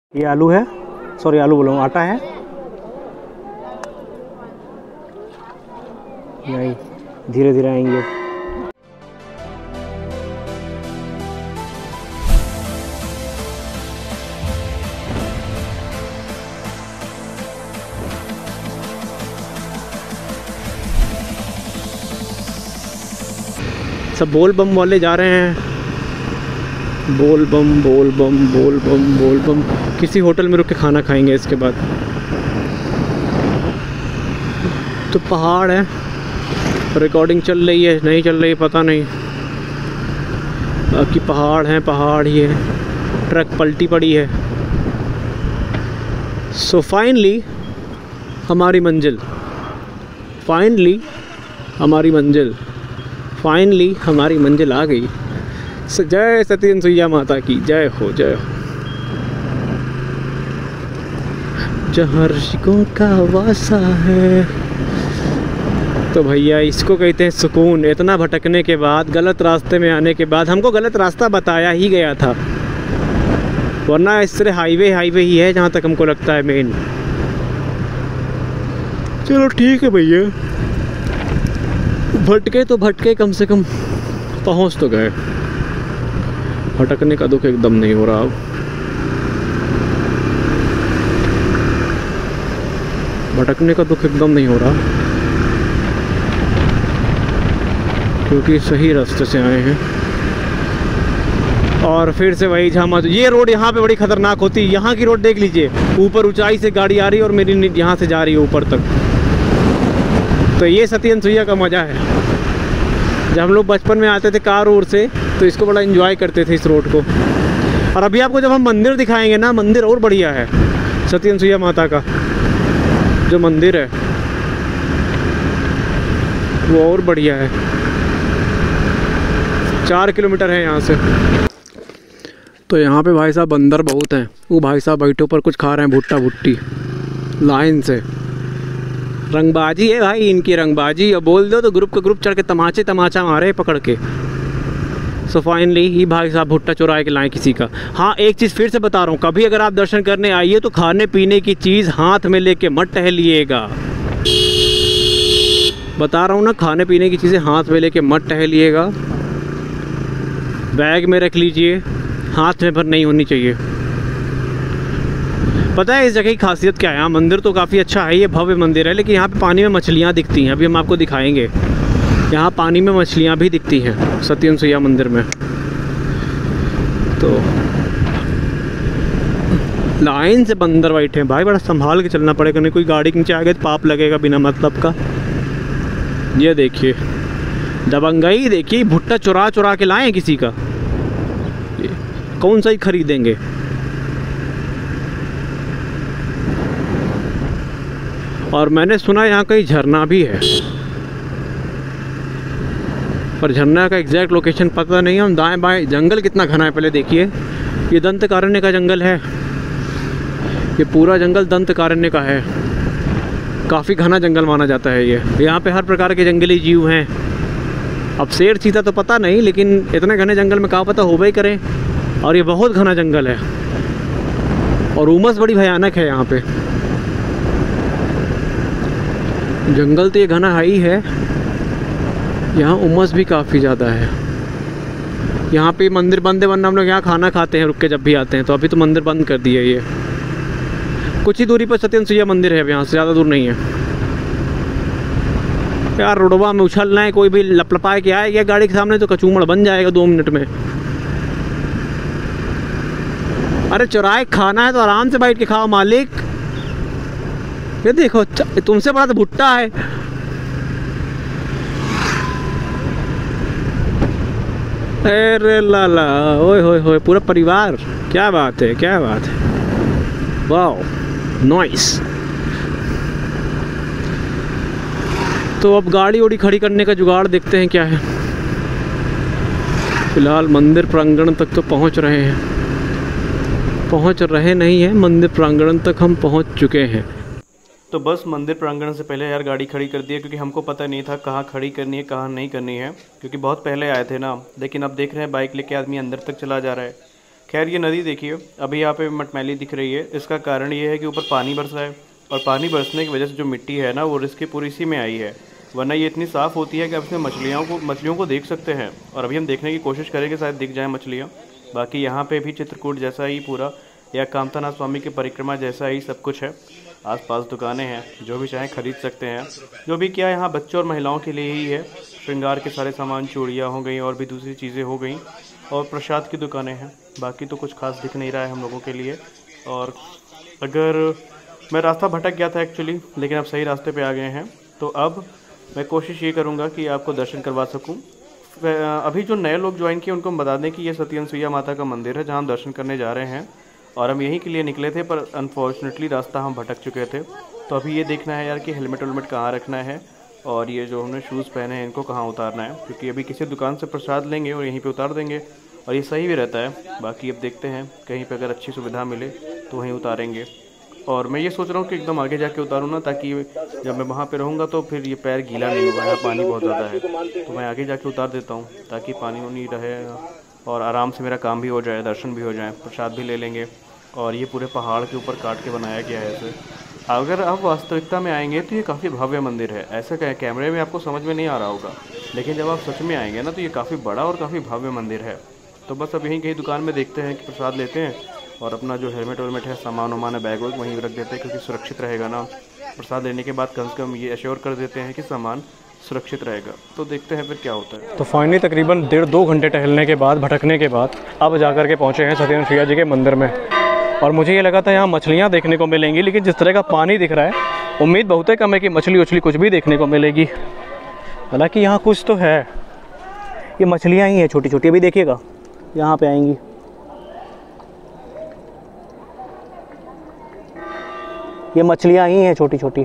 ये आलू है, सॉरी आलू बोल रहा हूँ, आटा है। नहीं, धीरे धीरे आएंगे। सब बोल बम वाले जा रहे हैं। बोल बम बोल बम बोल बम बोल बम। किसी होटल में रुक के खाना खाएंगे इसके बाद। तो पहाड़ है, रिकॉर्डिंग चल रही है नहीं चल रही पता नहीं, बाकी पहाड़ हैं, पहाड़ ही है। ट्रक पलटी पड़ी है। सो फाइनली हमारी मंजिल, फाइनली हमारी मंजिल, फाइनली हमारी मंजिल आ गई। जय सत्यन सुइया माता की जय हो, जय हो। जहाँ ऋषिकों का वासा है। तो भैया इसको कहते हैं सुकून। इतना भटकने के बाद, गलत रास्ते में आने के बाद, हमको गलत रास्ता बताया ही गया था, वरना इस तरह हाईवे ही है जहाँ तक हमको लगता है मेन। चलो ठीक है भैया, भटके तो भटके, कम से कम पहुँच तो गए। भटकने का दुख एकदम नहीं हो रहा अब। भटकने का दुख एकदम नहीं हो रहा क्योंकि सही रास्ते से आए हैं। और फिर से वही झामा। ये रोड यहाँ पे बड़ी खतरनाक होती है। यहाँ की रोड देख लीजिए, ऊपर ऊंचाई से गाड़ी आ रही है और मेरी यहाँ से जा रही है ऊपर तक। तो ये सत्यन सुइया का मज़ा है। जब हम लोग बचपन में आते थे कार ओर से, तो इसको बड़ा एंजॉय करते थे इस रोड को। और अभी आपको जब हम मंदिर दिखाएंगे ना, मंदिर और बढ़िया है। सत्यन सुइया माता का जो मंदिर है वो और बढ़िया है। 4 किलोमीटर है यहाँ से। तो यहाँ पे भाई साहब बंदर बहुत हैं। वो भाई साहब बैठे ऊपर कुछ खा रहे हैं, भुट्टा भुट्टी लाइन से। रंगबाजी है भाई इनकी, रंगबाजी। और बोल दो तो ग्रुप का ग्रुप चढ़ के तमाचा मारे पकड़ के। सो फाइनली ही भाई साहब भुट्टा चुरा के लाएँ किसी का। हाँ, एक चीज़ फिर से बता रहा हूँ, कभी अगर आप दर्शन करने आइए तो खाने पीने की चीज़ हाथ में लेके मत टहलिएगा। बता रहा हूँ ना, खाने पीने की चीज़ें हाथ में लेके मत टहलिएगा। बैग में रख लीजिए, हाथ में भर नहीं होनी चाहिए। पता है इस जगह की खासियत क्या है? यहाँ मंदिर तो काफ़ी अच्छा है, ये भव्य मंदिर है, लेकिन यहाँ पे पानी में मछलियाँ दिखती हैं। अभी हम आपको दिखाएंगे। यहाँ पानी में मछलियाँ भी दिखती हैं सत्यन सुइया मंदिर में। तो लाइन से बंदर बैठे हैं भाई, बड़ा संभाल के चलना पड़ेगा, नहीं कोई गाड़ी के नीचे आ गए तो पाप लगेगा बिना मतलब का। ये देखिए दबंगई, देखिए भुट्टा चुरा के लाए किसी का। कौन सा ही खरीदेंगे। और मैंने सुना यहाँ कहीं झरना भी है, पर झरना का एग्जैक्ट लोकेशन पता नहीं है। हम दाएं बाएं, जंगल कितना घना है पहले देखिए। ये दंतकारण्य का जंगल है, ये पूरा जंगल दंतकारण्य का है। काफ़ी घना जंगल माना जाता है ये। यहाँ पे हर प्रकार के जंगली जीव हैं। अब शेर चीता तो पता नहीं, लेकिन इतने घने जंगल में कहाँ पता हो ही करें। और ये बहुत घना जंगल है और उमस बड़ी भयानक है यहाँ पे। जंगल तो ये घना है ही है, यहाँ उमस भी काफ़ी ज़्यादा है। यहाँ पे मंदिर बंद है, वरना हम लोग यहाँ खाना खाते हैं रुक के जब भी आते हैं। तो अभी तो मंदिर बंद कर दिया ये। कुछ ही दूरी पर सत्यन सुइया मंदिर है, यहाँ से ज़्यादा दूर नहीं है। यार रोडवा में उछलना है, कोई भी लपलपाए के आएगा गाड़ी के सामने तो कचूमड़ बन जाएगा 2 मिनट में। अरे चुराए खाना है तो आराम से बैठ के खाओ मालिक। ये देखो, तुमसे बड़ा तो भुट्टा है। अरे लाला, ओए होए होए, पूरा परिवार। क्या बात है, क्या बात है, वाह नाइस। तो अब गाड़ी उड़ी खड़ी करने का जुगाड़ देखते हैं क्या है। फिलहाल मंदिर प्रांगण तक तो पहुंच रहे हैं, पहुंच रहे नहीं हैं, मंदिर प्रांगण तक हम पहुंच चुके हैं। तो बस मंदिर प्रांगण से पहले यार गाड़ी खड़ी कर दी है, क्योंकि हमको पता नहीं था कहाँ खड़ी करनी है कहाँ नहीं करनी है, क्योंकि बहुत पहले आए थे ना। लेकिन अब देख रहे हैं बाइक लेके आदमी अंदर तक चला जा रहा है। खैर ये नदी देखिए अभी यहाँ पे मटमैली दिख रही है। इसका कारण ये है कि ऊपर पानी बरसा है और पानी बरसने की वजह से जो मिट्टी है ना वो रिस्क पूरी इसी में आई है, वरना ये इतनी साफ़ होती है कि आप इसमें मछलियों को देख सकते हैं। और अभी हम देखने की कोशिश करेंगे, शायद दिख जाए मछलियाँ। बाकी यहाँ पे भी चित्रकूट जैसा ही पूरा या कामतानाथ स्वामी की परिक्रमा जैसा ही सब कुछ है। आसपास दुकानें हैं, जो भी चाहें खरीद सकते हैं। जो भी क्या यहाँ बच्चों और महिलाओं के लिए ही है, श्रृंगार के सारे सामान, चूड़ियाँ हो गई और भी दूसरी चीज़ें हो गई, और प्रसाद की दुकानें हैं। बाकी तो कुछ खास दिख नहीं रहा है हम लोगों के लिए। और अगर मैं रास्ता भटक गया था एक्चुअली, लेकिन अब सही रास्ते पे आ गए हैं, तो अब मैं कोशिश ये करूँगा कि आपको दर्शन करवा सकूँ। अभी जो नए लोग ज्वाइन किए उनको बता दें कि ये सती अनसुईया माता का मंदिर है जहाँ हम दर्शन करने जा रहे हैं, और हम यहीं के लिए निकले थे, पर अनफॉर्चुनेटली रास्ता हम भटक चुके थे। तो अभी ये देखना है यार कि हेलमेट वेलमेट कहाँ रखना है, और ये जो हमने शूज़ पहने हैं इनको कहाँ उतारना है, क्योंकि अभी किसी दुकान से प्रसाद लेंगे और यहीं पे उतार देंगे, और ये सही भी रहता है। बाकी अब देखते हैं, कहीं पे अगर अच्छी सुविधा मिले तो वहीं उतारेंगे। और मैं ये सोच रहा हूँ कि एकदम आगे जाके उतारूँ ना, ताकि जब मैं वहाँ पे रहूँगा तो फिर ये पैर गीला नहीं होगा, यहाँ पानी बहुत ज़्यादा है। तो मैं आगे जाके उतार देता हूँ ताकि पानी नहीं रहे और आराम से मेरा काम भी हो जाए, दर्शन भी हो जाए, प्रसाद भी ले लेंगे। और ये पूरे पहाड़ के ऊपर काट के बनाया गया है इसे। अगर आप वास्तविकता में आएंगे तो ये काफ़ी भव्य मंदिर है। ऐसा कैमरे में आपको समझ में नहीं आ रहा होगा, लेकिन जब आप सच में आएंगे ना तो ये काफ़ी बड़ा और काफ़ी भव्य मंदिर है। तो बस अब यहीं कहीं दुकान में देखते हैं कि प्रसाद लेते हैं, और अपना जो हेलमेट वेलमेट है, सामान वामान है, बैग वैग वहीं रख देते हैं, क्योंकि सुरक्षित रहेगा ना। प्रसाद लेने के बाद कम से कम ये एश्योर कर देते हैं कि सामान सुरक्षित रहेगा। तो देखते हैं फिर क्या होता है। तो फाइनली तकरीबन 1.5-2 घंटे टहलने के बाद, भटकने के बाद, अब जाकर के पहुँचे हैं सती अनसुईया जी के मंदिर में। और मुझे ये लगा था यहाँ मछलियाँ देखने को मिलेंगी, लेकिन जिस तरह का पानी दिख रहा है उम्मीद बहुत ही कम है कि मछली उछली कुछ भी देखने को मिलेगी। हालांकि यहाँ कुछ तो है, ये मछलियाँ ही हैं छोटी छोटी। अभी देखिएगा यहाँ पे आएंगी, ये मछलियाँ ही हैं छोटी छोटी।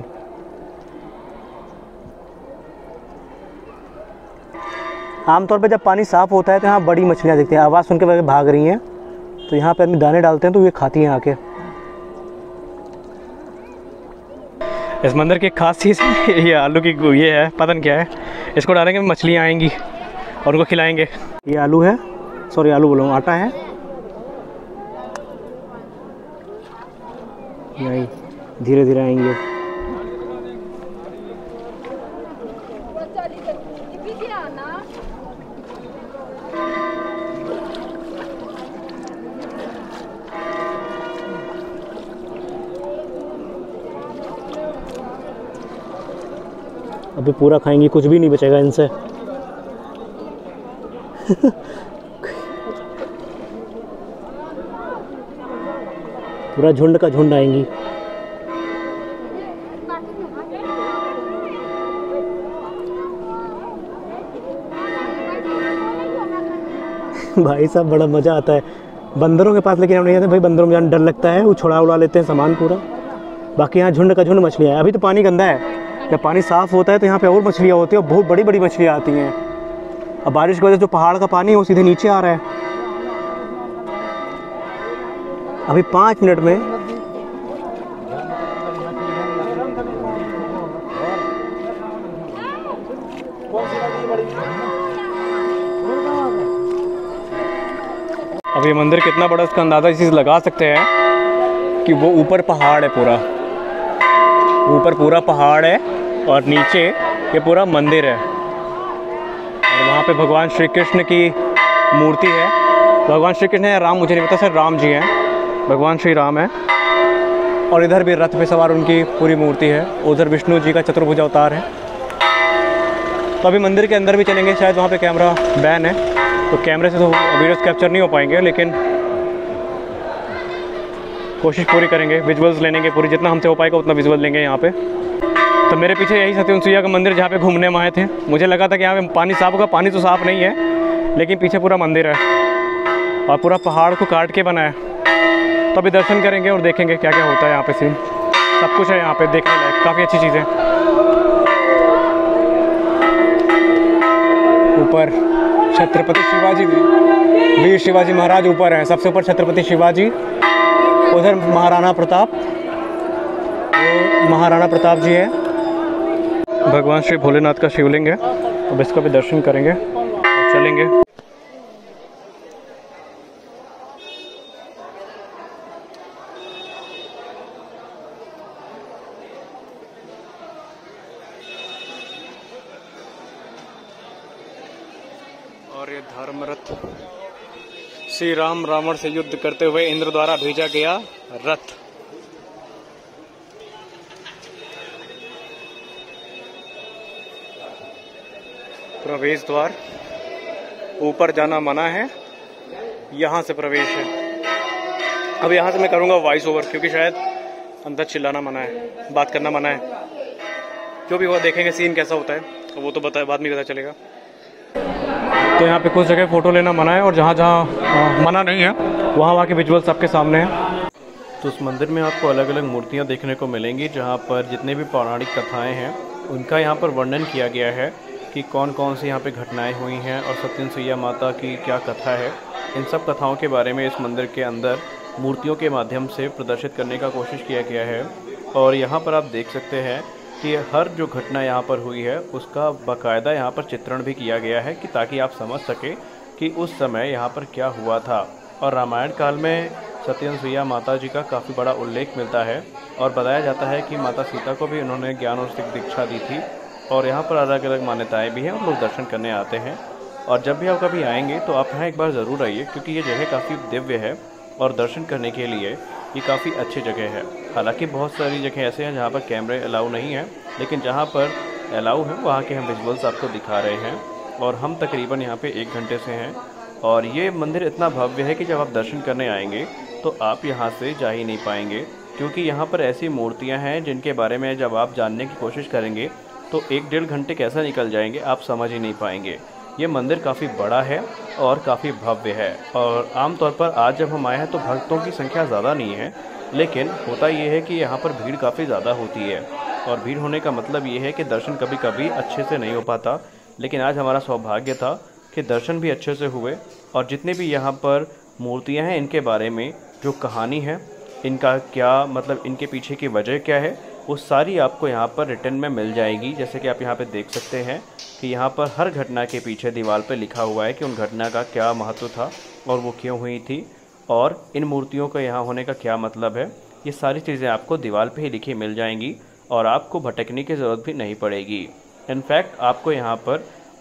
आमतौर पे जब पानी साफ़ होता है तो यहाँ बड़ी मछलियाँ दिखती हैं। आवाज़ सुन के भाग रही हैं, तो यहाँ पे आदमी दाने डालते हैं तो ये खाती हैं आके। इस मंदिर की खास चीज़ ये आलू की ये है, पता नहीं क्या है, इसको डालेंगे मछलियाँ आएंगी और उनको खिलाएंगे। ये आलू है, सॉरी आलू बोलूँ, आटा है। नहीं, धीरे धीरे आएंगे। अभी पूरा खाएंगी, कुछ भी नहीं बचेगा इनसे। पूरा झुंड का झुंड आएंगी। भाई साहब बड़ा मज़ा आता है बंदरों के पास, लेकिन हम नहीं जाते भाई, बंदरों में जाने डर लगता है, वो छुड़ा उड़ा लेते हैं सामान पूरा। बाकी यहाँ झुंड का झुंड मछलियाँ है। अभी तो पानी गंदा है, जब पानी साफ़ होता है तो यहाँ पे और मछलियाँ होती हैं, और बहुत बड़ी बड़ी मछलियाँ आती हैं। अब बारिश की वजह से जो पहाड़ का पानी है वो सीधे नीचे आ रहा है। अभी 5 मिनट में अब ये मंदिर कितना बड़ा, इसका अंदाज़ा इस चीज़ लगा सकते हैं कि वो ऊपर पहाड़ है, पूरा ऊपर पूरा पहाड़ है और नीचे ये पूरा मंदिर है। और वहाँ पे भगवान श्री कृष्ण की मूर्ति है। भगवान श्री कृष्ण है, राम मुझे नहीं पता, सर राम जी हैं, भगवान श्री राम है। और इधर भी रथ पे सवार उनकी पूरी मूर्ति है। उधर विष्णु जी का चतुर्भुज अवतार है। तो अभी मंदिर के अंदर भी चलेंगे, शायद वहाँ पे कैमरा बैन है, तो कैमरे से तो वीडियोस कैप्चर नहीं हो पाएंगे, लेकिन कोशिश पूरी करेंगे, विजुअल्स लेने के पूरी, जितना हमसे हो पाएगा उतना विजुअल लेंगे यहाँ पे। तो मेरे पीछे यही सती अनसुईया का मंदिर जहाँ पे घूमने में आए थे। मुझे लगा था कि यहाँ पे पानी साफ़ होगा, पानी तो साफ़ नहीं है, लेकिन पीछे पूरा मंदिर है और पूरा पहाड़ को काट के बना है। तो अभी दर्शन करेंगे और देखेंगे क्या क्या होता है यहाँ पे सीन। सब कुछ है यहाँ पे देखने लायक, काफ़ी अच्छी चीज़ें। ऊपर छत्रपति शिवाजी, वीर शिवाजी महाराज ऊपर हैं, सबसे ऊपर छत्रपति शिवाजी, उधर महाराणा प्रताप, वो महाराणा प्रताप जी हैं। भगवान श्री भोलेनाथ का शिवलिंग है। अब इसका भी दर्शन करेंगे और चलेंगे। धर्मरथ, श्री राम रावण से युद्ध करते हुए इंद्र द्वारा भेजा गया रथ। प्रवेश द्वार, ऊपर जाना मना है, यहाँ से प्रवेश है। अब यहाँ से मैं करूँगा वॉइस ओवर, क्योंकि शायद अंदर चिल्लाना मना है, बात करना मना है। जो भी वो देखेंगे सीन कैसा होता है तो वो तो बाद में पता चलेगा। तो यहाँ पे कुछ जगह फ़ोटो लेना मना है, और जहाँ जहाँ मना नहीं है वहाँ के विजुअल्स आपके सामने हैं। तो उस मंदिर में आपको अलग अलग मूर्तियाँ देखने को मिलेंगी, जहाँ पर जितने भी पौराणिक कथाएँ हैं उनका यहाँ पर वर्णन किया गया है कि कौन कौन सी यहाँ पे घटनाएं हुई हैं और सत्यनसुईया माता की क्या कथा है। इन सब कथाओं के बारे में इस मंदिर के अंदर मूर्तियों के माध्यम से प्रदर्शित करने का कोशिश किया गया है। और यहाँ पर आप देख सकते हैं कि हर जो घटना यहाँ पर हुई है उसका बाकायदा यहाँ पर चित्रण भी किया गया है, कि ताकि आप समझ सकें कि उस समय यहाँ पर क्या हुआ था। और रामायण काल में सत्यनसुईया माता जी का काफ़ी बड़ा उल्लेख मिलता है, और बताया जाता है कि माता सीता को भी उन्होंने ज्ञान और सिद्ध दीक्षा दी थी। और यहाँ पर अलग अलग मान्यताएँ भी हैं और लोग दर्शन करने आते हैं। और जब भी आप कभी आएंगे तो आप यहाँ एक बार ज़रूर आइए, क्योंकि ये जगह काफ़ी दिव्य है और दर्शन करने के लिए ये काफ़ी अच्छी जगह है। हालांकि बहुत सारी जगह ऐसे हैं जहाँ पर कैमरे अलाउ नहीं है, लेकिन जहाँ पर अलाउ है वहाँ के हम विजुअल्स आपको दिखा रहे हैं। और हम तकरीबन यहाँ पे 1 घंटे से हैं, और ये मंदिर इतना भव्य है कि जब आप दर्शन करने आएंगे तो आप यहाँ से जा ही नहीं पाएंगे, क्योंकि यहाँ पर ऐसी मूर्तियाँ हैं जिनके बारे में जब आप जानने की कोशिश करेंगे तो 1-1.5 घंटे कैसा निकल जाएंगे आप समझ ही नहीं पाएंगे। ये मंदिर काफ़ी बड़ा है और काफ़ी भव्य है। और आमतौर पर आज जब हम आए हैं तो भक्तों की संख्या ज़्यादा नहीं है, लेकिन होता ये है कि यहाँ पर भीड़ काफ़ी ज़्यादा होती है। और भीड़ होने का मतलब ये है कि दर्शन कभी कभी अच्छे से नहीं हो पाता, लेकिन आज हमारा सौभाग्य था कि दर्शन भी अच्छे से हुए। और जितने भी यहाँ पर मूर्तियाँ हैं इनके बारे में जो कहानी है, इनका क्या मतलब, इनके पीछे की वजह क्या है, वो सारी आपको यहाँ पर रिटर्न में मिल जाएगी। जैसे कि आप यहाँ पे देख सकते हैं कि यहाँ पर हर घटना के पीछे दीवार पे लिखा हुआ है कि उन घटना का क्या महत्व था और वो क्यों हुई थी, और इन मूर्तियों का यहाँ होने का क्या मतलब है। ये सारी चीज़ें आपको दीवार पे ही लिखी मिल जाएंगी और आपको भटकने की ज़रूरत भी नहीं पड़ेगी। इनफैक्ट आपको यहाँ पर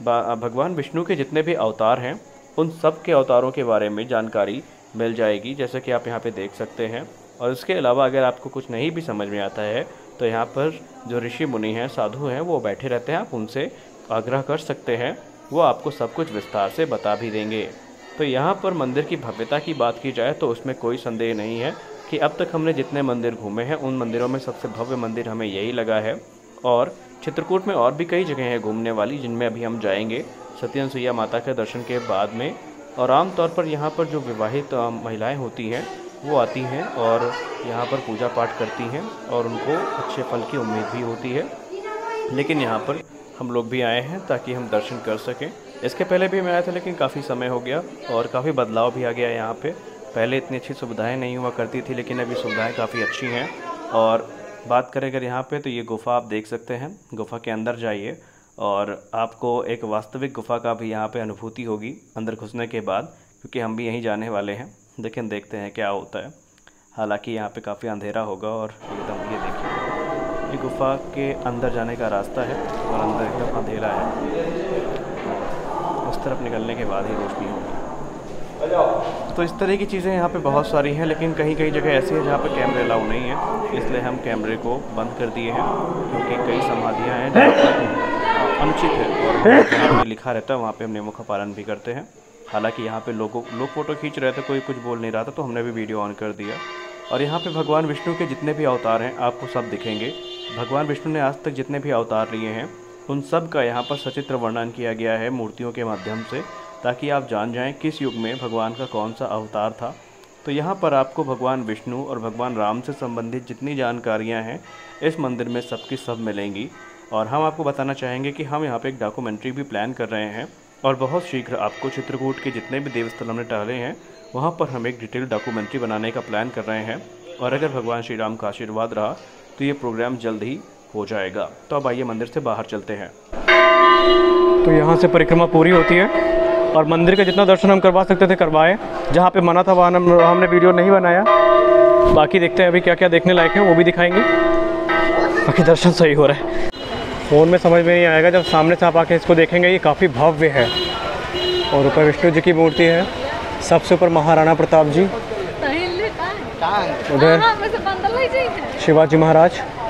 भगवान विष्णु के जितने भी अवतार हैं उन सब के अवतारों के बारे में जानकारी मिल जाएगी, जैसे कि आप यहाँ पे देख सकते हैं। और इसके अलावा अगर आपको कुछ नहीं भी समझ में आता है तो यहाँ पर जो ऋषि मुनि हैं, साधु हैं, वो बैठे रहते हैं, आप उनसे आग्रह कर सकते हैं, वो आपको सब कुछ विस्तार से बता भी देंगे। तो यहाँ पर मंदिर की भव्यता की बात की जाए तो उसमें कोई संदेह नहीं है कि अब तक हमने जितने मंदिर घूमे हैं उन मंदिरों में सबसे भव्य मंदिर हमें यही लगा है। और चित्रकूट में और भी कई जगह हैं घूमने वाली, जिनमें अभी हम जाएंगे सत्यनसुईया माता के दर्शन के बाद में। और आमतौर पर यहाँ पर जो विवाहित महिलाएँ होती हैं वो आती हैं और यहाँ पर पूजा पाठ करती हैं और उनको अच्छे फल की उम्मीद भी होती है। लेकिन यहाँ पर हम लोग भी आए हैं ताकि हम दर्शन कर सकें। इसके पहले भी मैं आया था, लेकिन काफ़ी समय हो गया और काफ़ी बदलाव भी आ गया यहाँ पे। पहले इतनी अच्छी सुविधाएं नहीं हुआ करती थी, लेकिन अभी सुविधाएं काफ़ी अच्छी हैं। और बात करें अगर यहाँ पे, तो ये गुफ़ा आप देख सकते हैं। गुफ़ा के अंदर जाइए और आपको एक वास्तविक गुफ़ा का भी यहाँ पे अनुभूति होगी अंदर घुसने के बाद, क्योंकि हम भी यहीं जाने वाले हैं। लेकिन देखते हैं क्या होता है। हालांकि यहाँ पे काफ़ी अंधेरा होगा और एकदम ये देखिए, ये गुफ़ा के अंदर जाने का रास्ता है और अंदर एकदम अंधेरा है। उस तरफ निकलने के बाद ही रोशनी होगी। तो इस तरह की चीज़ें यहाँ पे बहुत सारी हैं, लेकिन कहीं कहीं जगह ऐसी है जहाँ पर कैमरे अलाउ नहीं है, इसलिए हम कैमरे को बंद कर दिए हैं। क्योंकि कई समाधियाँ हैं जहाँ पर अनुचित है और जहाँ पर लिखा रहता है वहाँ पर हम नियमों का पालन भी करते हैं। हालांकि यहाँ पे लोग फ़ोटो खींच रहे थे, कोई कुछ बोल नहीं रहा था, तो हमने भी वीडियो ऑन कर दिया। और यहाँ पे भगवान विष्णु के जितने भी अवतार हैं आपको सब दिखेंगे। भगवान विष्णु ने आज तक जितने भी अवतार लिए हैं उन सब का यहाँ पर सचित्र वर्णन किया गया है मूर्तियों के माध्यम से, ताकि आप जान जाएं किस युग में भगवान का कौन सा अवतार था। तो यहाँ पर आपको भगवान विष्णु और भगवान राम से संबंधित जितनी जानकारियाँ हैं इस मंदिर में सबकी सब मिलेंगी। और हम आपको बताना चाहेंगे कि हम यहाँ पर एक डॉक्यूमेंट्री भी प्लान कर रहे हैं, और बहुत शीघ्र आपको चित्रकूट के जितने भी देवस्थल हमने टहले हैं वहाँ पर हम एक डिटेल डॉक्यूमेंट्री बनाने का प्लान कर रहे हैं। और अगर भगवान श्री राम का आशीर्वाद रहा तो ये प्रोग्राम जल्द ही हो जाएगा। तो अब आइए मंदिर से बाहर चलते हैं। तो यहाँ से परिक्रमा पूरी होती है और मंदिर का जितना दर्शन हम करवा सकते थे करवाए। जहाँ पे मना था वहाँ हमने वीडियो नहीं बनाया। बाकी देखते हैं अभी क्या क्या देखने लायक है, वो भी दिखाएंगे। बाकी दर्शन सही हो रहा है। फ़ोन में समझ में नहीं आएगा, जब सामने से आप आके इसको देखेंगे। ये काफ़ी भव्य है, और ऊपर विष्णु जी की मूर्ति है, सबसे ऊपर महाराणा प्रताप जी, उधर शिवाजी महाराज,